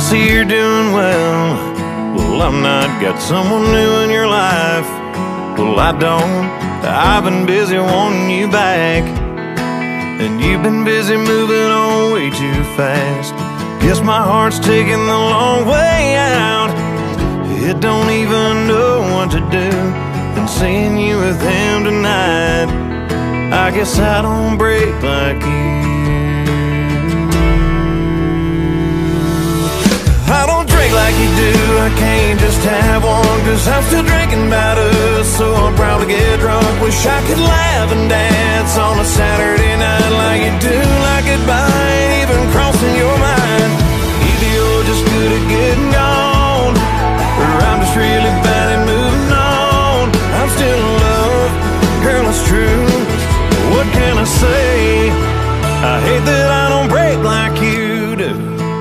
see you're doing well. Well, I'm not. Got someone new in your life. Well, I don't. I've been busy wanting you back, and you've been busy moving on way too fast. Guess my heart's taking the long way out. It don't even know what to do. And seeing you with him tonight, I guess I don't break like you. I don't drink like you do. I can't just have one, 'cause I'm still drinking about us. So I'll probably get drunk. Wish I could laugh and dance on a Saturday night like you do. Like goodbye ain't even crossing your mind. Either you're just good at getting gone, or I'm just really bad at moving on. I'm still in love, girl, it's true. What can I say? I hate that I don't break like you do.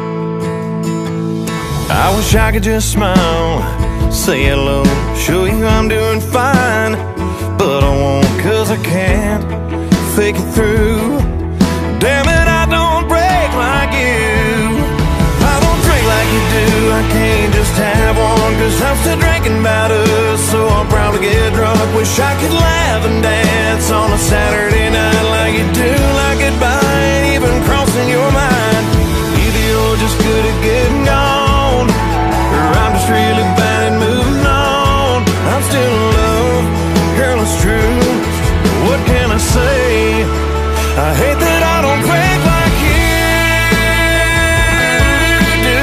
I wish I could just smile, say hello, show you I'm doing fine. But I won't, 'cause I can't fake it through. Damn it, I don't break like you. I don't drink like you do. I can't just have one, 'cause I'm still drinking about us. So I'll probably get drunk. Wish I could laugh and dance on a Saturday night like you do. Like goodbye ain't even crossing your mind. Either you're just good at getting gone, or I'm just really bad at moving on. I'm still in love, girl, it's true. What can I say? I hate that I don't break like you do.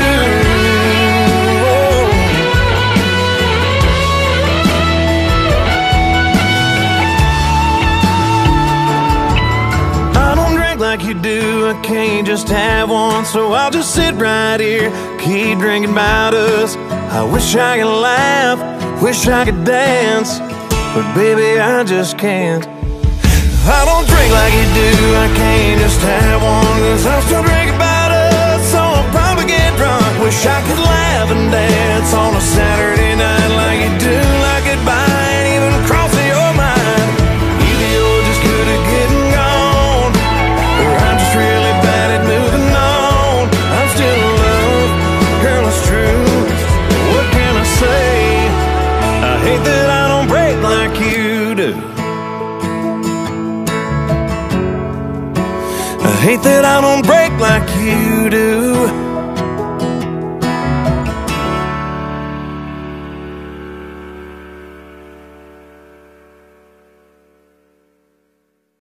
I don't drink like you do. I can't just have one, so I'll just sit right here, keep drinking about us. I wish I could laugh, wish I could dance, but baby, I just can't. I don't drink like you do. I can't just have one, 'cause I'm still drinking about us. So I'll probably get drunk. Wish I could laugh and dance on a Saturday night like you do. Like goodbye ain't even crossing your mind. Either you're just good at getting gone, or I'm just really bad at moving on. I'm still in love, girl, it's true. What can I say? I hate that I don't break like you do. I hate that I don't break like you do.